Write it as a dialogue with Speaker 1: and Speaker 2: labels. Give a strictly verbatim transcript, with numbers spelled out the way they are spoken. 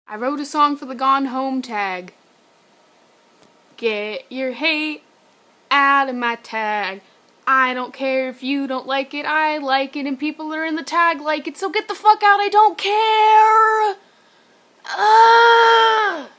Speaker 1: I wrote a song for the Gone Home tag. Get your hate out of my tag. I don't care if you don't like it, I like it, and people are in the tag like it, so get the fuck out, I don't care! Ah!